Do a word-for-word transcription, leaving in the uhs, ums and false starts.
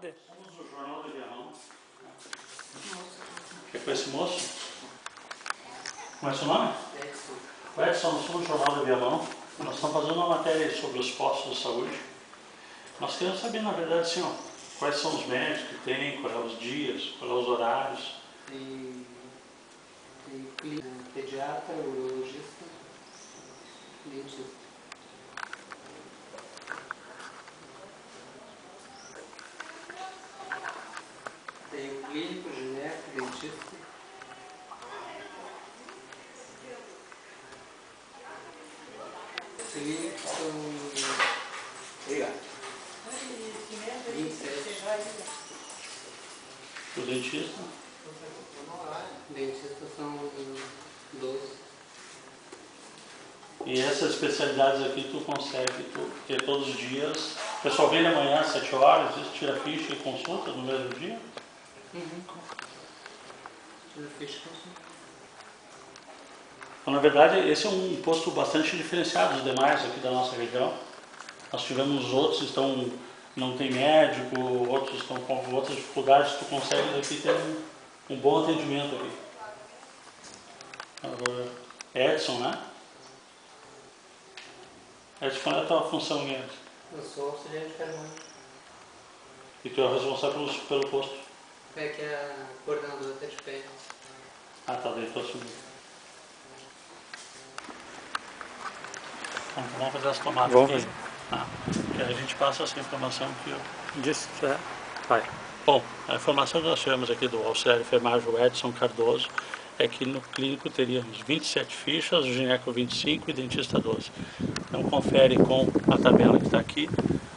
tarde. Somos o Jornal do Viamão. Que é com esse moço? Como é seu nome? Edson. O Edson, nós somos o Jornal do Viamão. Nós estamos fazendo uma matéria sobre os postos de saúde. Nós queremos saber, na verdade, assim, ó, quais são os médicos que tem, quais são os dias, quais são os horários. Tem, tem clínica, pediatra, urologista, dentista. Tem o clínico, gineco, dentista. Clínicos são... Obrigado. vinte e sete. O dentista? Dentistas são doze. E essas especialidades aqui tu consegue tu, ter todos os dias. O pessoal vem de manhã às sete horas, isso tira ficha e consulta no mesmo dia? Uhum. Tira ficha e consulta. Então, na verdade, esse é um posto bastante diferenciado dos demais aqui da nossa região. Nós tivemos outros que estão, não tem médico, outros estão com outras dificuldades, tu consegue aqui ter um, um bom atendimento aqui. Agora, Edson, né? Edson, qual é a tua função, Edson? Eu sou auxiliar de enfermagem. E tu é o responsável pelo, pelo posto? É que a coordenadora está de pé. Ah, tá, daí tu assumiu. Então, vamos fazer as tomadas Vamos aqui. fazer. Ah, que a gente passa essa informação que eu... Disso, é. Vai. Bom, a informação que nós tivemos aqui do auxiliar de enfermagem, o Edson Cardoso, é que no clínico teríamos vinte e sete fichas, o gineco vinte e cinco e dentista doze. Então confere com a tabela que está aqui